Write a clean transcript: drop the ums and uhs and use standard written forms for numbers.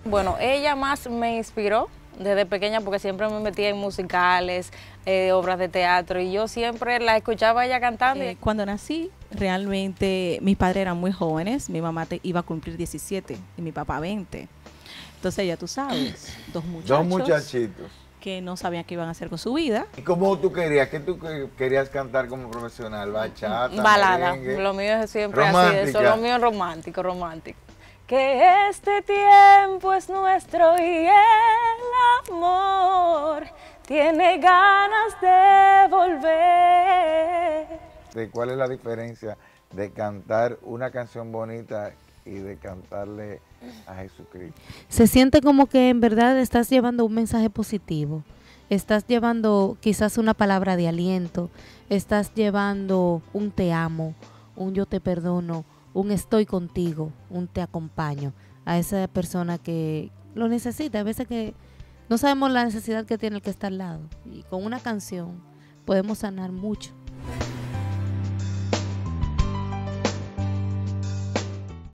Bueno, ella más me inspiró desde pequeña porque siempre me metía en musicales, obras de teatro y yo siempre la escuchaba a ella cantando. Cuando nací, realmente mis padres eran muy jóvenes. Mi mamá iba a cumplir 17 y mi papá 20. Entonces ya tú sabes, dos Dos muchachos muchachitos. que no sabían qué iban a hacer con su vida. ¿Y cómo tú querías? ¿Qué tú querías cantar como profesional? ¿Bachata, Balada, merengue? lo mío es siempre así, Romántica. eso, lo mío es romántico, romántico. Que este tiempo es nuestro y el amor tiene ganas de volver. ¿De cuál es la diferencia de cantar una canción bonita y de cantarle a Jesucristo? Se siente como que en verdad estás llevando un mensaje positivo, estás llevando quizás una palabra de aliento, estás llevando un te amo, un yo te perdono, un estoy contigo, un te acompaño a esa persona que lo necesita. A veces que no sabemos la necesidad que tiene el que está al lado y con una canción podemos sanar mucho.